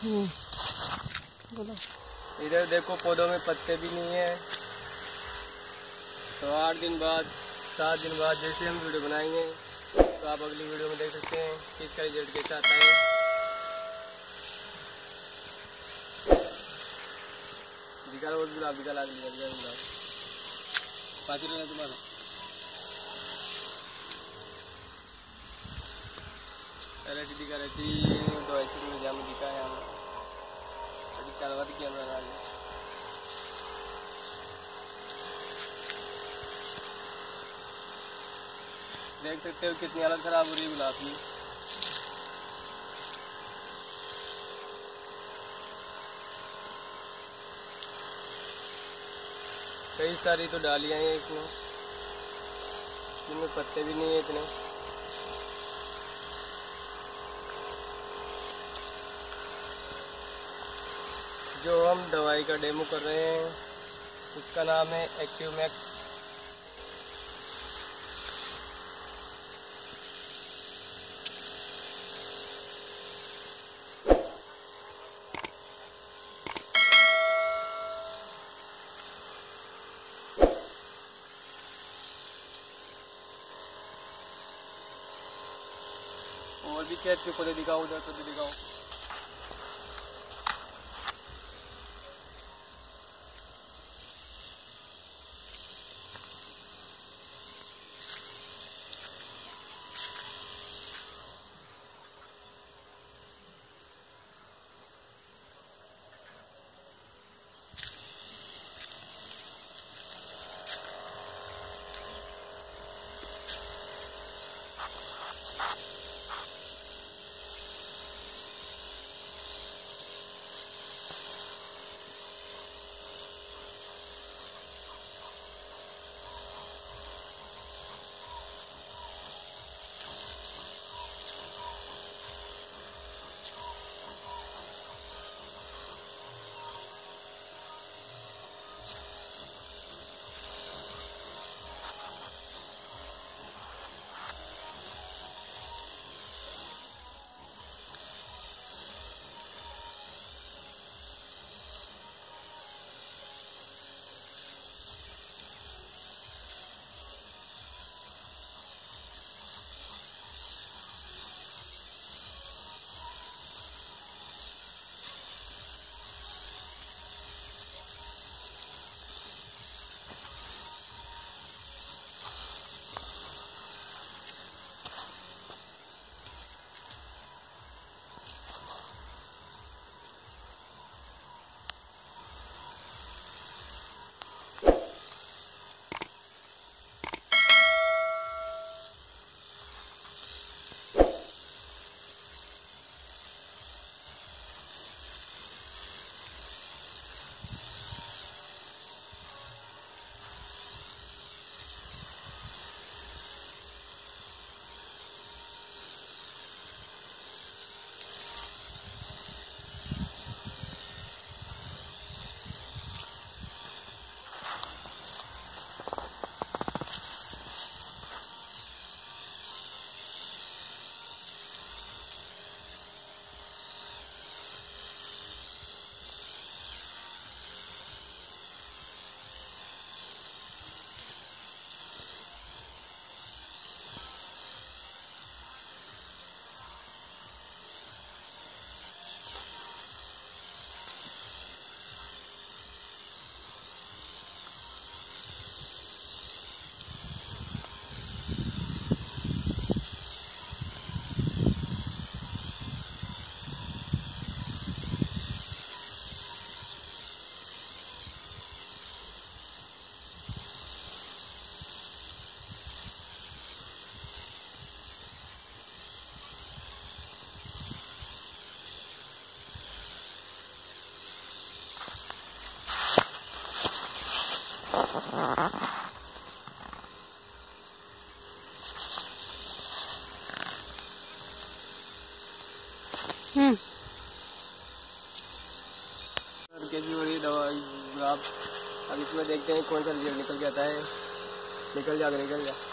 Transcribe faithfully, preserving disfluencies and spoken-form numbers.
इधर देखो पौधों में पत्ते भी नहीं है। तो आठ दिन बाद सात दिन बाद जैसे हम वीडियो बनाएंगे तो आप अगली वीडियो में देख सकते हैं कि इसका रिजल्ट कैसा आता है। दिखा रहा गुलाब दिखा लाग लिया गुलाब पाँच रुपये तुम्हारा रहती दिखा रहती दो ऐसे में जाम दिखा है हमें करवा दी कैमरा देख सकते हो कितनी हालत खराब हो रही है गुलाब की। कई सारी तो डालियां हैं इसमें, इनमें पत्ते भी नहीं है इतने। जो हम दवाई का डेमो कर रहे हैं उसका नाम है एक्टिव मैक्स। और भी खेत के पौधे दिखाओ, उधर तो दिखाओ। हम्म कैसी हो रही दवा गुलाब। अब इसमें देखते हैं कौन सा रिजल्ट निकल के आता है। निकल जा निकल जा